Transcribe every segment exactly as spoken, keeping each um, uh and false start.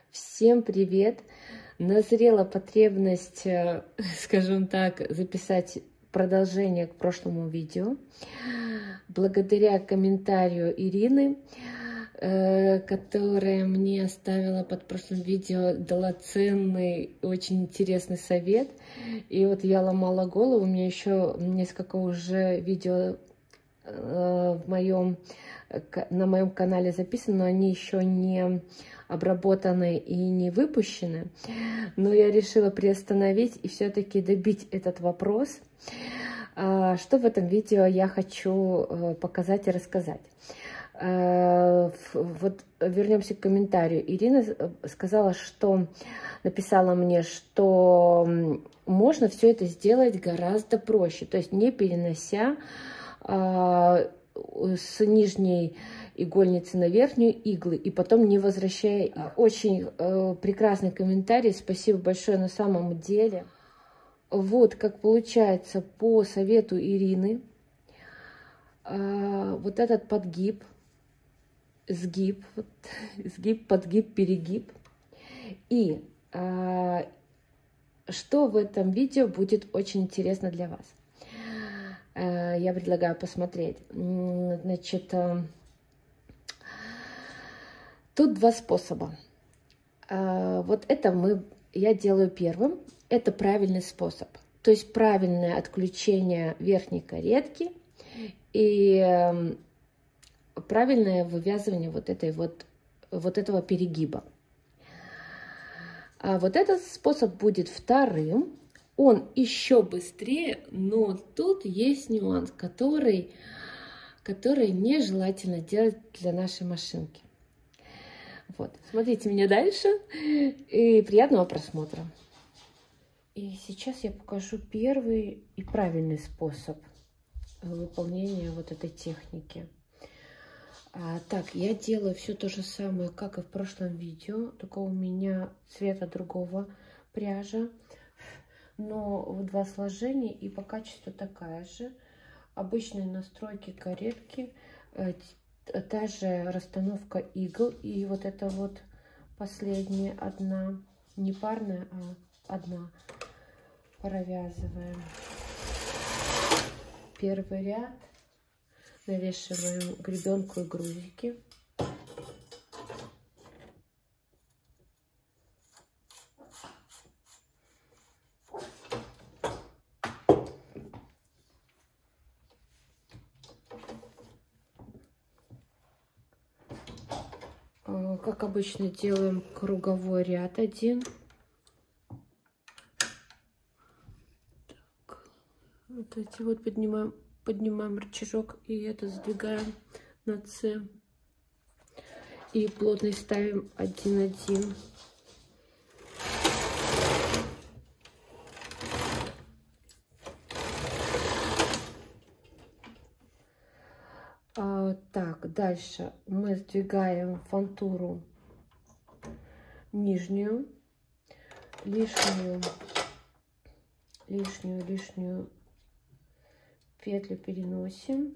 Всем привет! Назрела потребность, скажем так, записать продолжение к прошлому видео. Благодаря комментарию Ирины, которая мне оставила под прошлым видео, дала ценный, очень интересный совет. И вот я ломала голову, у меня еще несколько уже видео в моем, на моем канале записаны, но они еще не обработаны и не выпущены. Но я решила приостановить и все-таки добить этот вопрос. Что в этом видео я хочу показать и рассказать. Вот вернемся к комментарию. Ирина сказала, что написала мне, что можно все это сделать гораздо проще, то есть не перенося с нижней игольницы на верхнюю иглы и потом не возвращая их. Очень э, прекрасный комментарий, спасибо большое на самом деле. Вот как получается по совету Ирины. Э, вот этот подгиб, сгиб, вот, сгиб, подгиб, перегиб. И э, что в этом видео будет очень интересно для вас. Э, я предлагаю посмотреть. Значит, э, тут два способа. Вот это мы, я делаю первым. Это правильный способ. То есть правильное отключение верхней каретки и правильное вывязывание вот, этой вот, вот этого перегиба. А вот этот способ будет вторым. Он еще быстрее, но тут есть нюанс, который, который нежелательно делать для нашей машинки. Вот, смотрите меня дальше и приятного просмотра. И сейчас я покажу первый и правильный способ выполнения вот этой техники. А, так, я делаю все то же самое, как и в прошлом видео, только у меня цвета другого пряжа, но в два сложения и по качеству такая же. Обычные настройки каретки, та же расстановка игл, и вот это вот последняя одна, не парная, а одна. Провязываем первый ряд, навешиваем гребенку и грузики. Как обычно, делаем круговой ряд один. Так, вот эти вот поднимаем, поднимаем рычажок и это сдвигаем на С. И плотность ставим один-один. Так, дальше мы сдвигаем фантуру нижнюю, лишнюю, лишнюю, лишнюю петлю переносим,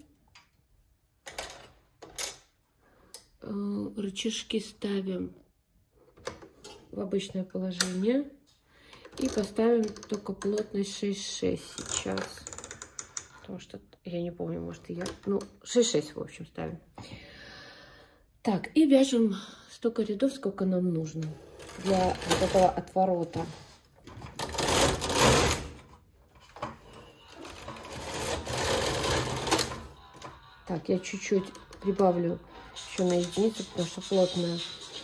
рычажки ставим в обычное положение и поставим только плотность шесть шесть сейчас, потому что я не помню, может, я... Ну, шесть шесть, в общем, ставим. Так, и вяжем столько рядов, сколько нам нужно для вот этого отворота. Так, я чуть-чуть прибавлю еще на единицу, потому что плотная.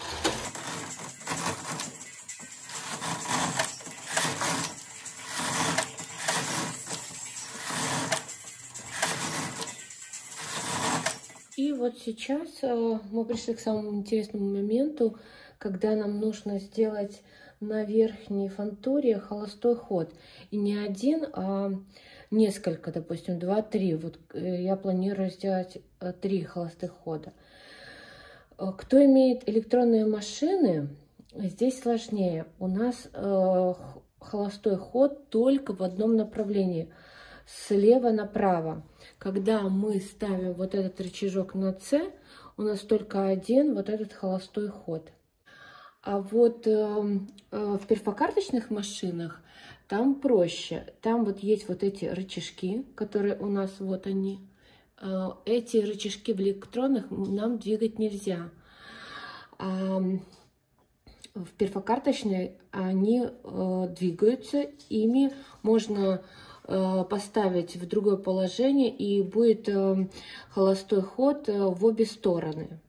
И вот сейчас мы пришли к самому интересному моменту, когда нам нужно сделать на верхней фантуре холостой ход. И не один, а несколько, допустим, два-три. Вот я планирую сделать три холостых хода. Кто имеет электронные машины, здесь сложнее. У нас холостой ход только в одном направлении. Слева направо. Когда мы ставим вот этот рычажок на С, у нас только один вот этот холостой ход. А вот э, э, в перфокарточных машинах там проще. Там вот есть вот эти рычажки, которые у нас вот они. Э, эти рычажки в электронных нам двигать нельзя. А в перфокарточной они э, двигаются, ими можно э, поставить в другое положение, и будет э, холостой ход э, в обе стороны.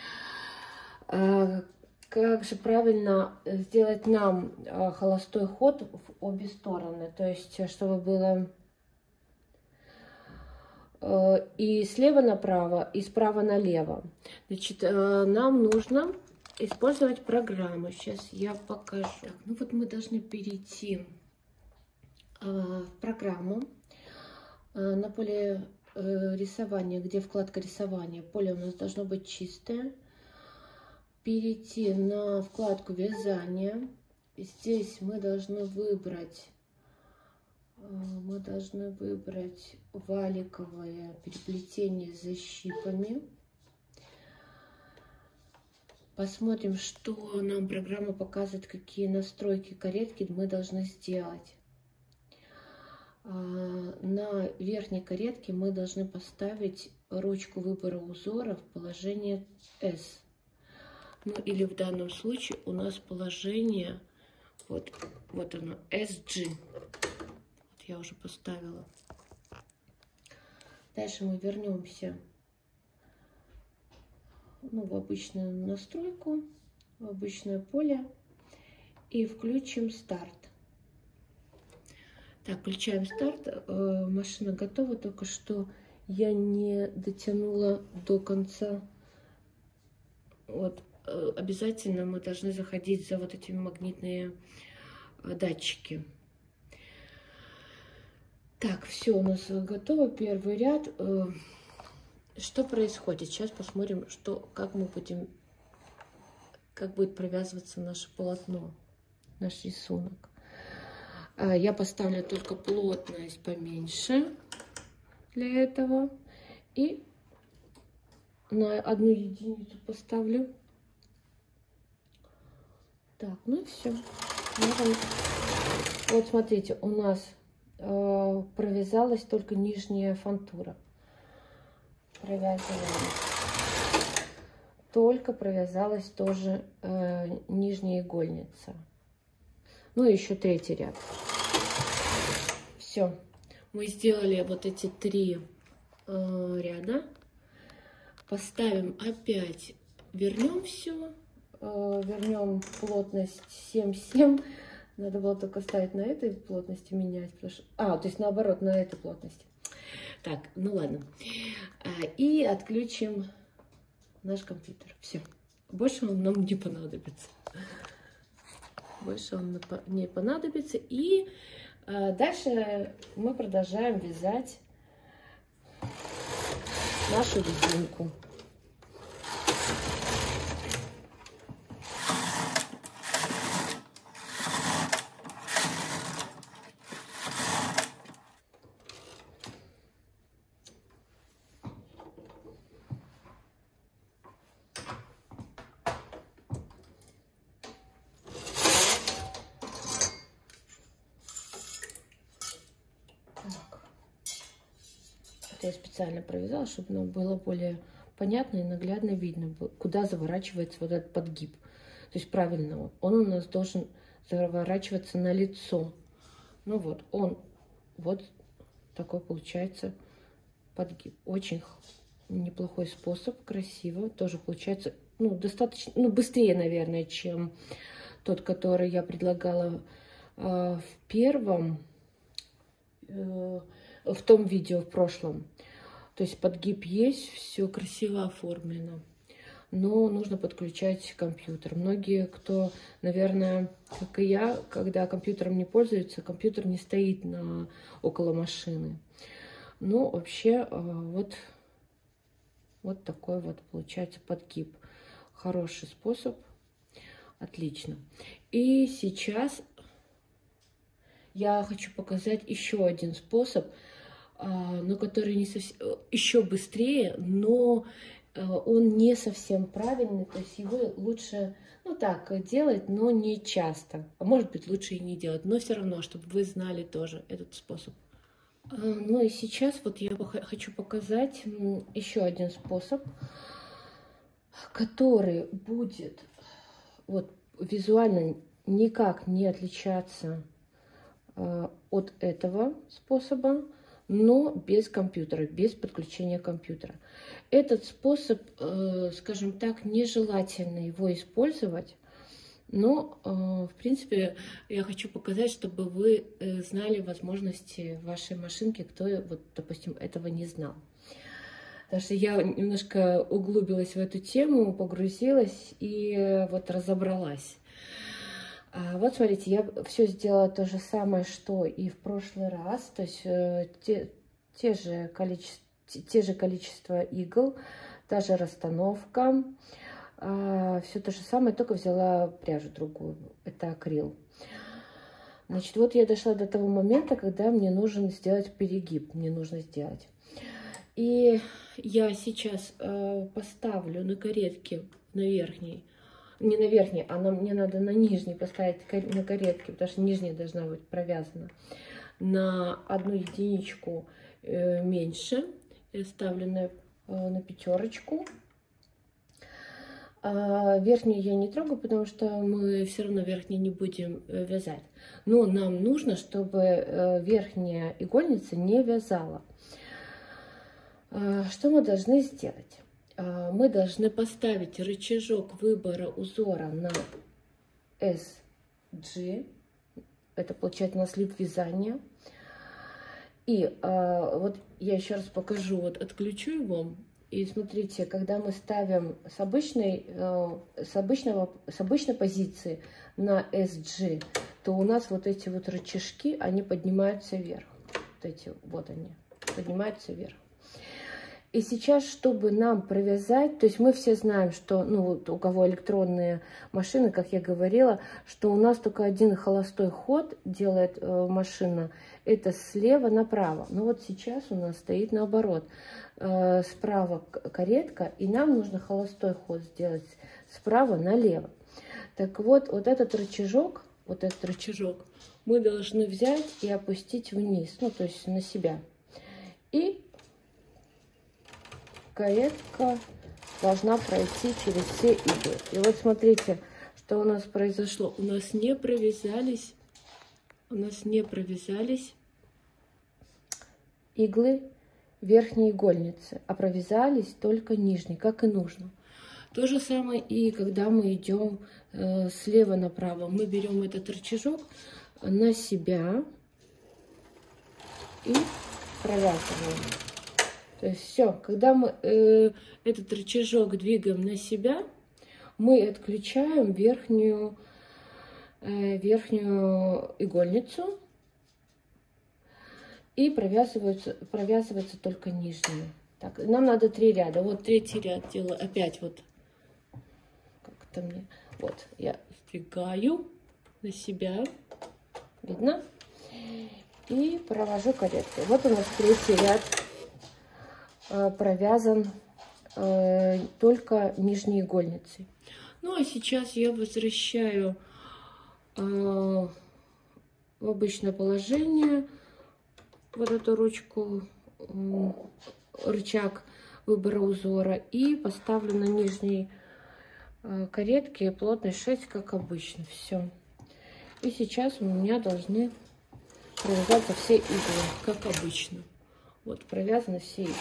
Э, как же правильно сделать нам э, холостой ход в обе стороны? То есть, чтобы было э, и слева направо, и справа налево. Значит, э, нам нужно использовать программу. Сейчас я покажу. Так, ну вот мы должны перейти э, в программу э, на поле э, рисования, где вкладка рисования. Поле у нас должно быть чистое. Перейти на вкладку вязания. Здесь мы должны выбрать э, мы должны выбрать валиковое переплетение с защипами. Посмотрим, что нам программа показывает, какие настройки каретки мы должны сделать. На верхней каретке мы должны поставить ручку выбора узора в положение S. Ну или в данном случае у нас положение, вот, вот оно, эс джи. Вот я уже поставила. Дальше мы вернемся ну, в обычную настройку, в обычное поле и включим старт. Так, включаем старт. Машина готова, только что я не дотянула до конца. Вот, обязательно мы должны заходить за вот этими магнитные датчики. Так, все у нас готово. Первый ряд. Что происходит? Сейчас посмотрим, что, как мы будем, как будет провязываться наше полотно, наш рисунок. Я поставлю только плотность поменьше для этого. И на одну единицу поставлю. Так, ну и все. Вот смотрите, у нас э, провязалась только нижняя фантура. Провязываем. Только провязалась тоже э, нижняя игольница. Ну и еще третий ряд. Все. Мы сделали вот эти три э, ряда. Поставим опять, вернем все. Э, вернем плотность семь семь. Надо было только ставить на этой плотности, менять. Потому что... А, то есть наоборот, на этой плотности. Так, ну ладно. И отключим наш компьютер. Все. Больше он нам не понадобится. Больше он не понадобится. И дальше мы продолжаем вязать нашу резинку. Я специально провязала, чтобы нам было более понятно и наглядно видно, куда заворачивается вот этот подгиб. То есть правильно, он у нас должен заворачиваться на лицо. Ну вот, он вот такой получается подгиб. Очень неплохой способ, красиво. Тоже получается, ну, достаточно, ну, быстрее, наверное, чем тот, который я предлагала э, в первом э, в том видео в прошлом. То есть подгиб есть, все красиво оформлено, но нужно подключать компьютер. Многие, кто, наверное, как и я, когда компьютером не пользуются, компьютер не стоит на, около машины. Ну, вообще, вот, вот такой вот получается подгиб. Хороший способ, отлично. И сейчас я хочу показать еще один способ, но который не совсем, еще быстрее, но он не совсем правильный, то есть его лучше, ну так, делать, но не часто. А может быть, лучше и не делать, но все равно, чтобы вы знали тоже этот способ. Ну и сейчас вот я хочу показать еще один способ, который будет вот визуально никак не отличаться от этого способа, но без компьютера, без подключения компьютера. Этот способ, скажем так, нежелательно его использовать, но, в принципе, я хочу показать, чтобы вы знали возможности вашей машинки, кто, вот, допустим, этого не знал. Потому что я немножко углубилась в эту тему, погрузилась и вот разобралась. А вот смотрите, я все сделала то же самое, что и в прошлый раз, то есть те, те, же, количество, те же количество игл, та же расстановка, а, все то же самое, только взяла пряжу другую, это акрил. Значит, вот я дошла до того момента, когда мне нужно сделать перегиб, мне нужно сделать. И я сейчас э, поставлю на каретке, на верхней, не на верхней, а на, мне надо на нижней поставить на каретке, потому что нижняя должна быть провязана на одну единичку э, меньше. Я ставлю на, э, на пятерочку. А верхнюю я не трогаю, потому что мы все равно верхнюю не будем э, вязать. Но нам нужно, чтобы э, верхняя игольница не вязала. Что мы должны сделать? Мы должны поставить рычажок выбора узора на эс джи. Это получается на слив вязания. И вот я еще раз покажу. Вот отключу его. И смотрите, когда мы ставим с обычной, с обычного, с обычной позиции на эс джи, то у нас вот эти вот рычажки, они поднимаются вверх. Вот эти, вот они, поднимаются вверх. И сейчас, чтобы нам провязать, то есть мы все знаем, что, ну, вот у кого электронные машины, как я говорила, что у нас только один холостой ход делает э, машина, это слева направо. Но вот сейчас у нас стоит наоборот, э, справа каретка, и нам нужно холостой ход сделать справа налево. Так вот, вот этот рычажок, вот этот рычажок мы должны взять и опустить вниз, ну, то есть на себя. И каретка должна пройти через все иглы. И вот смотрите, что у нас произошло. У нас не провязались, у нас не провязались иглы верхней игольницы, а провязались только нижние, как и нужно. То же самое и когда мы идем э, слева направо. Мы берем этот рычажок на себя и провязываем. То есть все, когда мы э, этот рычажок двигаем на себя, мы отключаем верхнюю, э, верхнюю игольницу и провязывается, провязывается только нижняя. Так, нам надо три ряда. Вот третий ряд делаю опять вот, как-то мне, вот, я сдвигаю на себя, видно, и провожу кареткой. Вот у нас третий ряд провязан э, только нижней игольницей. Ну а сейчас я возвращаю э, в обычное положение вот эту ручку, э, рычаг выбора узора, и поставлю на нижней э, каретке плотность шесть, как обычно. Все. И сейчас у меня должны провязаться все иглы, как обычно. Вот, провязаны все иглы.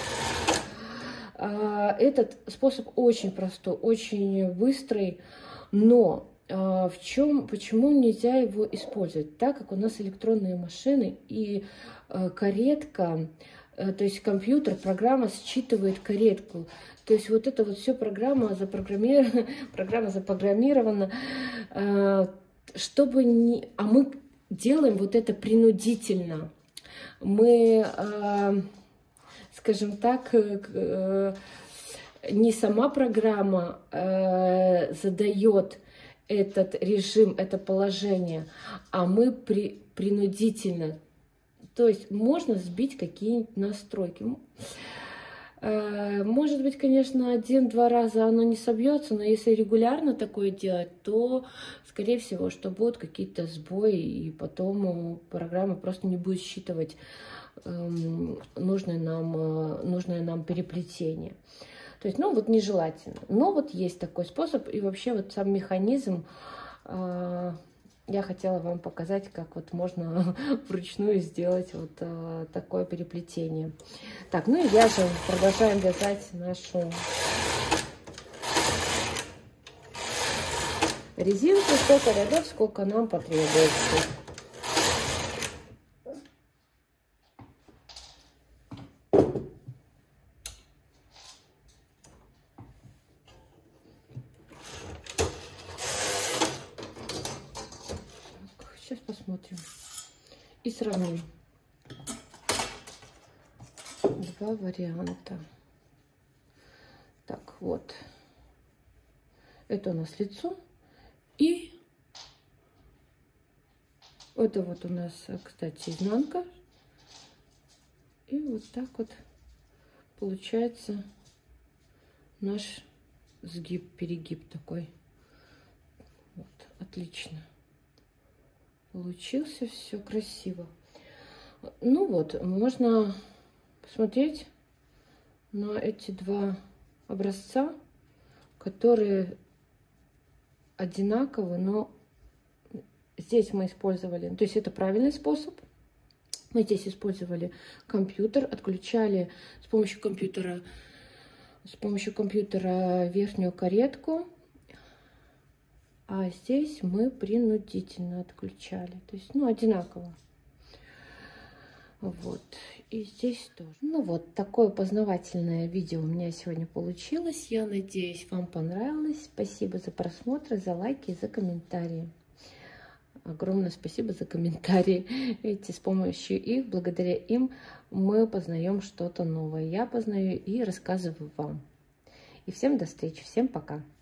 Этот способ очень простой, очень быстрый, но в чем, почему нельзя его использовать? Так как у нас электронные машины и каретка, то есть компьютер, программа считывает каретку. То есть вот это вот все программа запрограммирована, программа запрограммирована, чтобы не... А мы делаем вот это принудительно. Мы, скажем так, не сама программа задает этот режим, это положение, а мы при, принудительно. То есть можно сбить какие-нибудь настройки. Может быть, конечно, один-два раза оно не собьется, но если регулярно такое делать, то, скорее всего, что будут какие-то сбои, и потом программа просто не будет считывать нужное нам, нужное нам переплетение. То есть, ну, вот нежелательно. Но вот есть такой способ, и вообще вот сам механизм я хотела вам показать, как вот можно вручную сделать вот а, такое переплетение. Так, ну и вяжем, продолжаем вязать нашу резинку, столько рядов, сколько нам потребуется. Сейчас посмотрим и сравним два варианта. Так, вот. Это у нас лицо. И это вот у нас, кстати, изнанка. И вот так вот получается наш сгиб, перегиб такой. Вот, отлично. Получился, все красиво. Ну вот, можно посмотреть на эти два образца, которые одинаковы, но здесь мы использовали, то есть это правильный способ. Мы здесь использовали компьютер, отключали с помощью компьютера, с помощью компьютера верхнюю каретку. А здесь мы принудительно отключали. То есть, ну, одинаково. Вот. И здесь тоже. Ну вот, такое познавательное видео у меня сегодня получилось. Я надеюсь, вам понравилось. Спасибо за просмотр, за лайки, за комментарии. Огромное спасибо за комментарии. Видите, с помощью их, благодаря им мы познаем что-то новое. Я познаю и рассказываю вам. И всем до встречи. Всем пока.